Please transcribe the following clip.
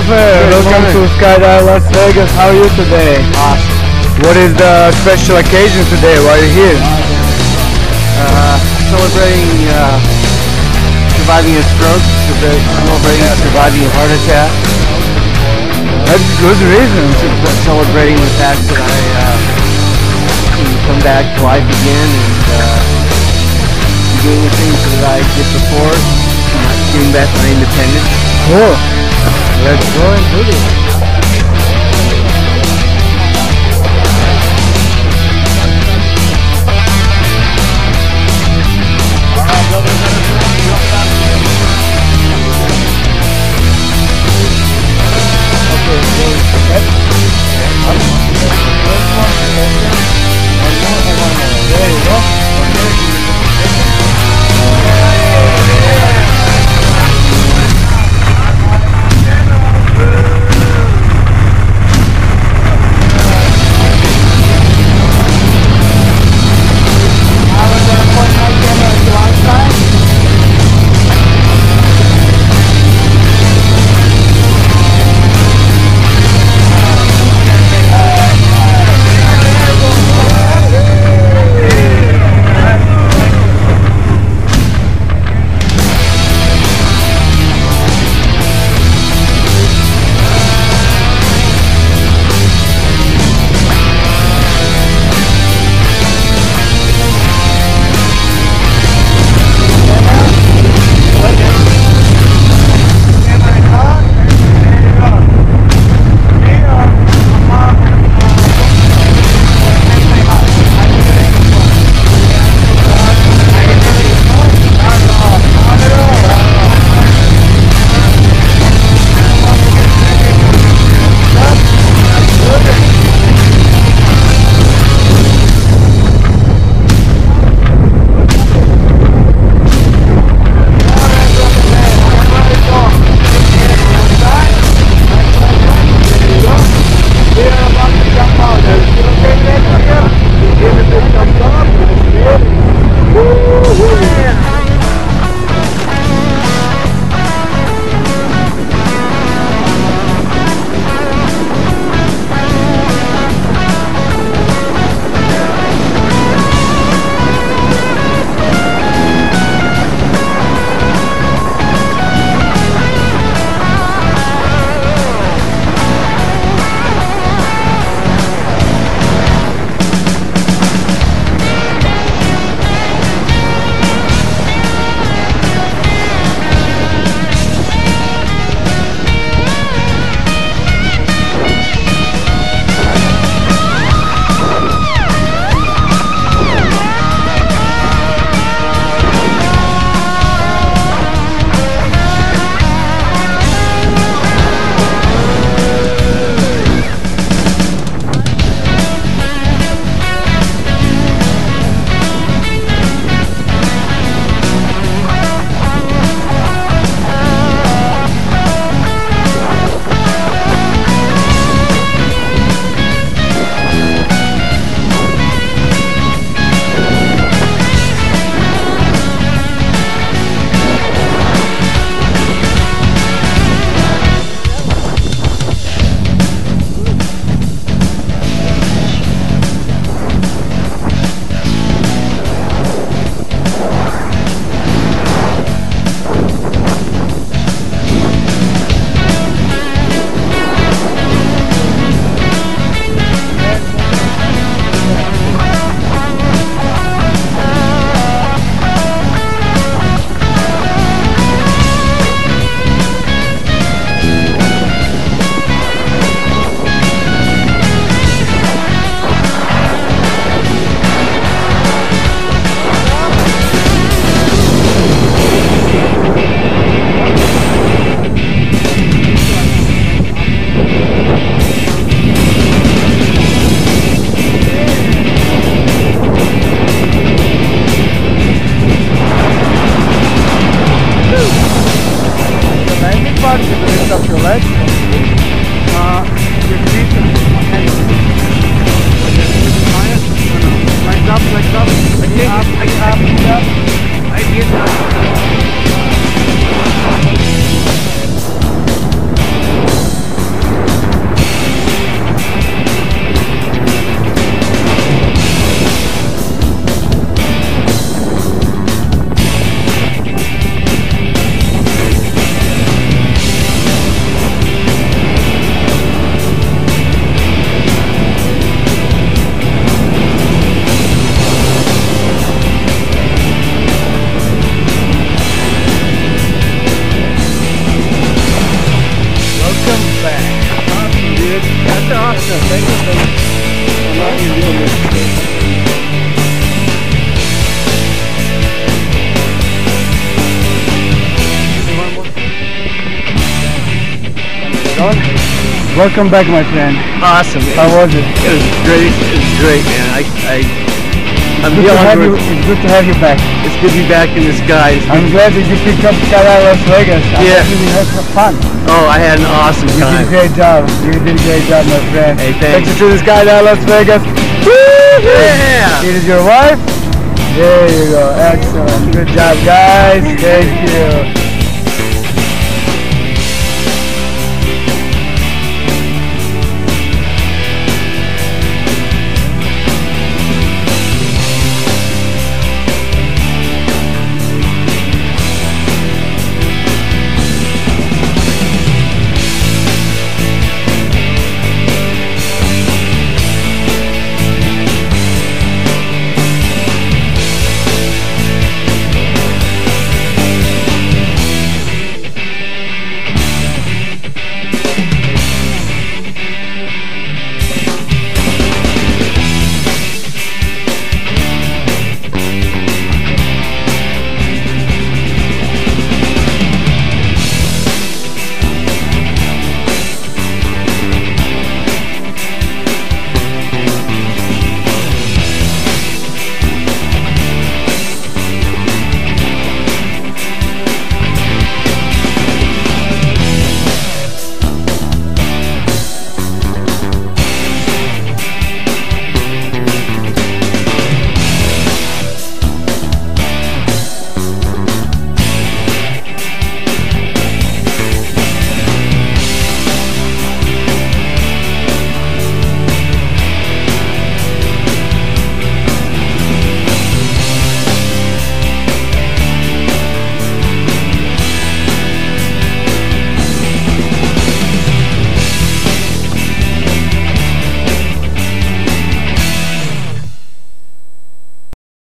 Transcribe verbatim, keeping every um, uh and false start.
Christopher, welcome to Skydive Las Vegas. How are you today? Awesome. What is the special occasion today? Why are you here? Uh, celebrating uh, surviving a stroke, celebrating surviving a heart attack. That's good reason. Celebrating the fact that I uh, can come back to life again and uh, doing the things that I did before, not getting back my independence. Cool. Let's go and do this. Welcome back, my friend. Awesome. Man. How was it? It was great. It was great, man. I, I, I'm Good to have you, beyond. it's good to have you back. It's good to be back in the sky. It's I'm good. glad that you picked up Skyline Las Vegas. I Yeah. hope you had some fun. Oh, I had an awesome You did a time. great job. You did a great job, my friend. Hey, thanks. Take you to the Skyline Las Vegas. Yeah. Here is your wife. There you go. Excellent. Good job, guys. Thank you.